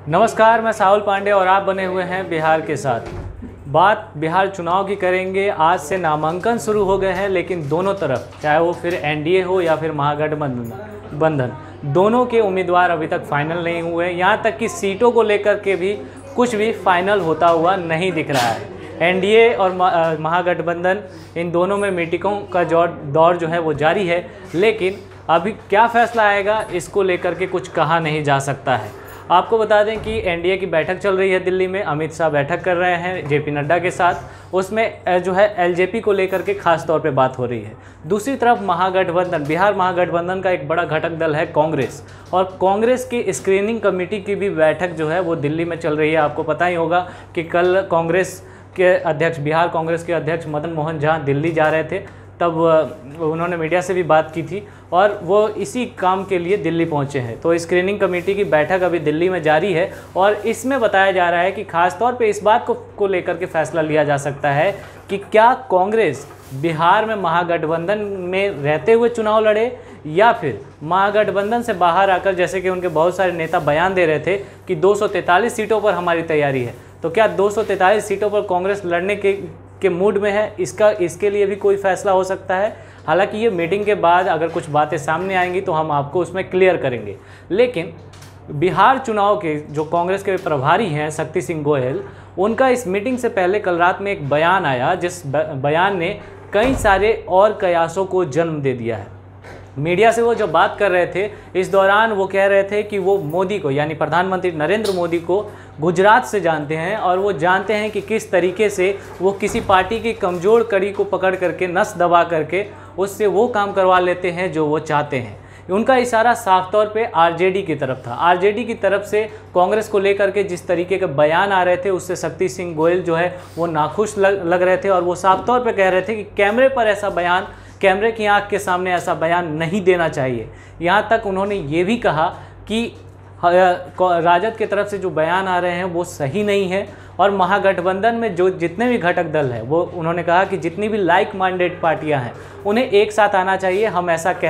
नमस्कार, मैं साहुल पांडे और आप बने हुए हैं बिहार के साथ। बात बिहार चुनाव की करेंगे। आज से नामांकन शुरू हो गए हैं, लेकिन दोनों तरफ, चाहे वो फिर एनडीए हो या फिर महागठबंधन, दोनों के उम्मीदवार अभी तक फाइनल नहीं हुए। यहाँ तक कि सीटों को लेकर के भी कुछ भी फाइनल होता हुआ नहीं दिख रहा है। एनडीए और महागठबंधन, इन दोनों में मीटिंगों का दौर जो है वो जारी है, लेकिन अभी क्या फैसला आएगा इसको लेकर के कुछ कहा नहीं जा सकता है। आपको बता दें कि एनडीए की बैठक चल रही है दिल्ली में। अमित शाह बैठक कर रहे हैं जेपी नड्डा के साथ। उसमें जो है एलजेपी को लेकर के खास तौर पे बात हो रही है। दूसरी तरफ महागठबंधन, बिहार महागठबंधन का एक बड़ा घटक दल है कांग्रेस, और कांग्रेस की स्क्रीनिंग कमेटी की भी बैठक जो है वो दिल्ली में चल रही है। आपको पता ही होगा कि कल कांग्रेस के अध्यक्ष, बिहार कांग्रेस के अध्यक्ष मदन मोहन झा दिल्ली जा रहे थे, तब उन्होंने मीडिया से भी बात की थी और वो इसी काम के लिए दिल्ली पहुंचे हैं। तो स्क्रीनिंग कमेटी की बैठक अभी दिल्ली में जारी है और इसमें बताया जा रहा है कि खास तौर पे इस बात को लेकर के फैसला लिया जा सकता है कि क्या कांग्रेस बिहार में महागठबंधन में रहते हुए चुनाव लड़े या फिर महागठबंधन से बाहर आकर, जैसे कि उनके बहुत सारे नेता बयान दे रहे थे कि 243 सीटों पर हमारी तैयारी है, तो क्या 243 सीटों पर कांग्रेस लड़ने के मूड में है, इसके लिए भी कोई फैसला हो सकता है। हालांकि ये मीटिंग के बाद अगर कुछ बातें सामने आएंगी तो हम आपको उसमें क्लियर करेंगे। लेकिन बिहार चुनाव के जो कांग्रेस के प्रभारी हैं शक्ति सिंह गोयल, उनका इस मीटिंग से पहले कल रात में एक बयान आया, जिस बयान ने कई सारे और कयासों को जन्म दे दिया है। मीडिया से वो जब बात कर रहे थे, इस दौरान वो कह रहे थे कि वो मोदी को, यानी प्रधानमंत्री नरेंद्र मोदी को गुजरात से जानते हैं और वो जानते हैं कि किस तरीके से वो किसी पार्टी की कमज़ोर कड़ी को पकड़ करके, नस दबा करके उससे वो काम करवा लेते हैं जो वो चाहते हैं। उनका इशारा साफ तौर पे आरजेडी की तरफ था। आरजेडी की तरफ से कांग्रेस को लेकर के जिस तरीके के बयान आ रहे थे, उससे शक्ति सिंह गोयल जो है वो नाखुश लग रहे थे और वो साफ तौर पे कह रहे थे कि कैमरे पर ऐसा बयान, कैमरे की आंख के सामने ऐसा बयान नहीं देना चाहिए। यहाँ तक उन्होंने ये भी कहा कि राजद की तरफ से जो बयान आ रहे हैं वो सही नहीं है और महागठबंधन में जो जितने भी घटक दल हैं, वो उन्होंने कहा कि जितनी भी लाइक माइंडेड पार्टियां हैं उन्हें एक साथ आना चाहिए। हम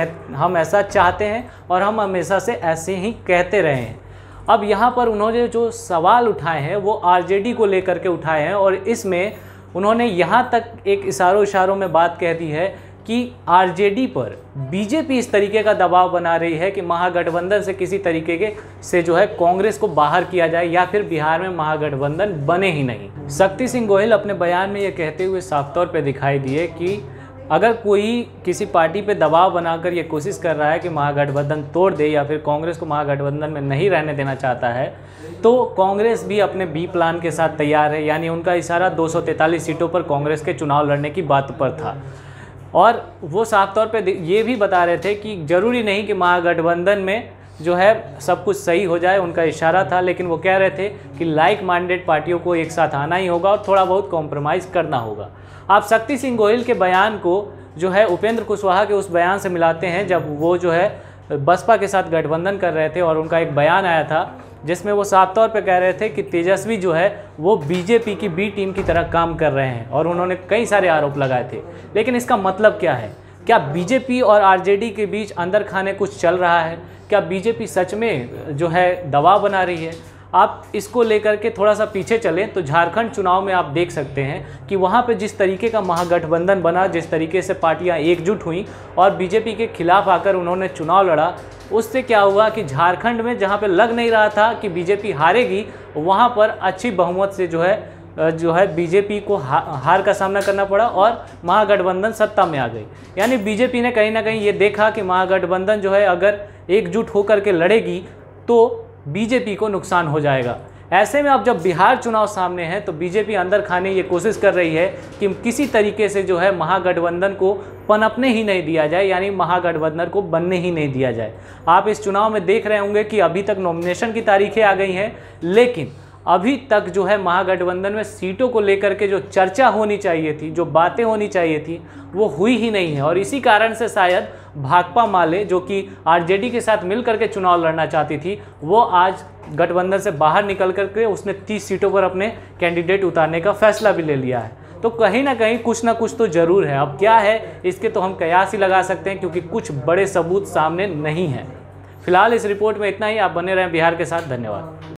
ऐसा चाहते हैं और हम हमेशा से ऐसे ही कहते रहे हैं। अब यहाँ पर उन्होंने जो सवाल उठाए हैं वो आरजेडी को लेकर के उठाए हैं और इसमें उन्होंने यहाँ तक एक इशारों में बात कह दी है कि आरजेडी पर बीजेपी इस तरीके का दबाव बना रही है कि महागठबंधन से किसी तरीके से जो है कांग्रेस को बाहर किया जाए या फिर बिहार में महागठबंधन बने ही नहीं। शक्ति सिंह गोयल अपने बयान में ये कहते हुए साफ तौर पे दिखाई दिए कि अगर कोई किसी पार्टी पे दबाव बनाकर ये कोशिश कर रहा है कि महागठबंधन तोड़ दे या फिर कांग्रेस को महागठबंधन में नहीं रहने देना चाहता है, तो कांग्रेस भी अपने बी प्लान के साथ तैयार है। यानी उनका इशारा 243 सीटों पर कांग्रेस के चुनाव लड़ने की बात पर था और वो साफ तौर पे ये भी बता रहे थे कि ज़रूरी नहीं कि महागठबंधन में जो है सब कुछ सही हो जाए, उनका इशारा था। लेकिन वो कह रहे थे कि लाइक माइंडेड पार्टियों को एक साथ आना ही होगा और थोड़ा बहुत कॉम्प्रोमाइज़ करना होगा। आप शक्ति सिंह गोयल के बयान को जो है उपेंद्र कुशवाहा के उस बयान से मिलाते हैं जब वो जो है बसपा के साथ गठबंधन कर रहे थे और उनका एक बयान आया था जिसमें वो साफ तौर पे कह रहे थे कि तेजस्वी जो है वो बीजेपी की बी टीम की तरह काम कर रहे हैं और उन्होंने कई सारे आरोप लगाए थे। लेकिन इसका मतलब क्या है? क्या बीजेपी और आरजेडी के बीच अंदर खाने कुछ चल रहा है? क्या बीजेपी सच में जो है दबाव बना रही है? आप इसको लेकर के थोड़ा सा पीछे चलें तो झारखंड चुनाव में आप देख सकते हैं कि वहाँ पे जिस तरीके का महागठबंधन बना, जिस तरीके से पार्टियाँ एकजुट हुई और बीजेपी के खिलाफ आकर उन्होंने चुनाव लड़ा, उससे क्या हुआ कि झारखंड में जहाँ पे लग नहीं रहा था कि बीजेपी हारेगी, वहाँ पर अच्छी बहुमत से जो है बीजेपी को हार का सामना करना पड़ा और महागठबंधन सत्ता में आ गई। यानी बीजेपी ने कहीं ना कहीं ये देखा कि महागठबंधन जो है अगर एकजुट होकर के लड़ेगी तो बीजेपी को नुकसान हो जाएगा। ऐसे में अब जब बिहार चुनाव सामने है तो बीजेपी अंदर खाने ये कोशिश कर रही है कि किसी तरीके से जो है महागठबंधन को पनपने ही नहीं दिया जाए, यानी महागठबंधन को बनने ही नहीं दिया जाए। आप इस चुनाव में देख रहे होंगे कि अभी तक नॉमिनेशन की तारीखें आ गई हैं, लेकिन अभी तक जो है महागठबंधन में सीटों को लेकर के जो चर्चा होनी चाहिए थी, जो बातें होनी चाहिए थी, वो हुई ही नहीं है। और इसी कारण से शायद भाकपा माले, जो कि आरजेडी के साथ मिल करके चुनाव लड़ना चाहती थी, वो आज गठबंधन से बाहर निकल करके उसने 30 सीटों पर अपने कैंडिडेट उतारने का फैसला भी ले लिया है। तो कहीं ना कहीं कुछ ना कुछ तो ज़रूर है। अब क्या है इसके तो हम कयास ही लगा सकते हैं, क्योंकि कुछ बड़े सबूत सामने नहीं हैं। फिलहाल इस रिपोर्ट में इतना ही। आप बने रहें बिहार के साथ। धन्यवाद।